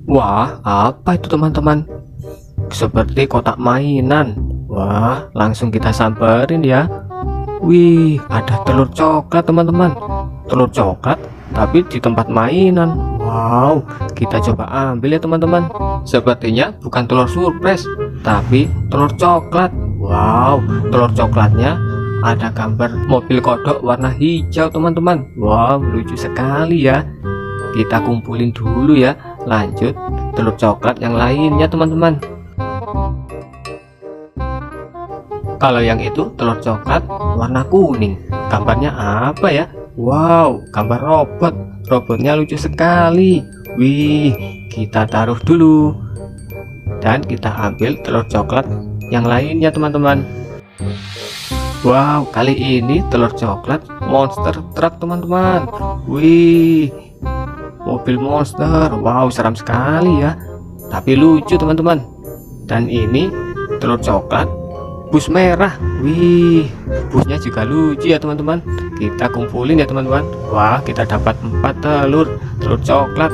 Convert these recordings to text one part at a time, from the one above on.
Wah, apa itu teman-teman? Seperti kotak mainan. Wah, langsung kita samperin ya. Wih, ada telur coklat teman-teman. Telur coklat tapi di tempat mainan. Wow, kita coba ambil ya teman-teman. Sepertinya bukan telur surprise, tapi telur coklat. Wow, telur coklatnya ada gambar mobil kodok warna hijau teman-teman. Wow, lucu sekali ya. Kita kumpulin dulu ya. Lanjut telur coklat yang lainnya teman-teman. Kalau yang itu telur coklat warna kuning. Gambarnya apa ya? Wow, gambar robot. Robotnya lucu sekali. Wih, kita taruh dulu. Dan kita ambil telur coklat yang lainnya teman-teman. Wow, kali ini telur coklat monster truck teman-teman. Wih, mobil monster. Wow, seram sekali ya, tapi lucu teman-teman. Dan ini telur coklat bus merah. Wih, busnya juga lucu ya teman-teman. Kita kumpulin ya teman-teman. Wah, kita dapat 4 telur coklat.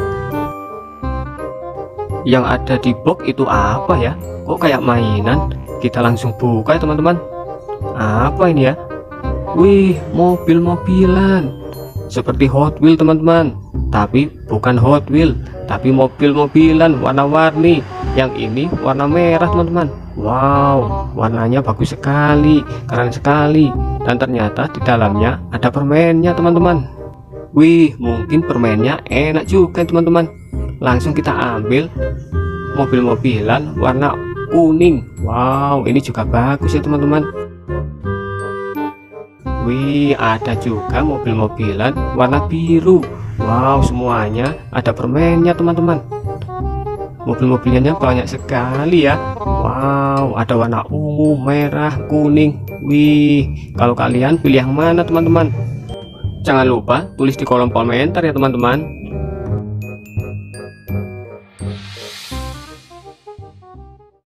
Yang ada di box itu apa ya? Kok kayak mainan? Kita langsung buka ya teman-teman. Apa ini ya? Wih, mobil-mobilan seperti Hot Wheel teman-teman. Tapi bukan Hot Wheel, tapi mobil-mobilan warna-warni. Yang ini warna merah teman-teman. Wow, warnanya bagus sekali, keren sekali. Dan ternyata di dalamnya ada permennya teman-teman. Wih, mungkin permennya enak juga teman-teman. Langsung kita ambil mobil-mobilan warna kuning. Wow, ini juga bagus ya teman-teman. Wih, ada juga mobil-mobilan warna biru. Wow, semuanya ada permennya teman-teman. Mobil-mobilnya banyak sekali ya. Wow, ada warna ungu, merah, kuning. Wih, kalau kalian pilih yang mana teman-teman? Jangan lupa tulis di kolom komentar ya teman-teman.